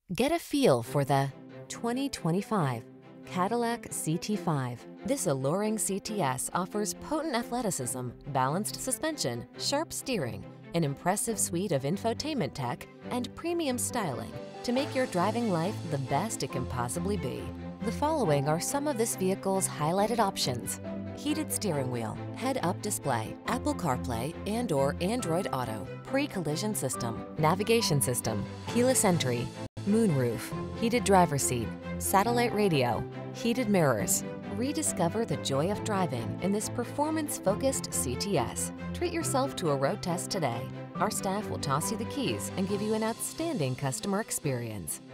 Get a feel for the 2025 Cadillac CT5. This alluring CTS offers potent athleticism, balanced suspension, sharp steering, an impressive suite of infotainment tech, and premium styling to make your driving life the best it can possibly be. The following are some of this vehicle's highlighted options: heated steering wheel, head-up display, Apple CarPlay and/or Android Auto, pre-collision system, navigation system, keyless entry, moonroof, heated driver's seat, satellite radio, heated mirrors. Rediscover the joy of driving in this performance-focused CTS. Treat yourself to a road test today. Our staff will toss you the keys and give you an outstanding customer experience.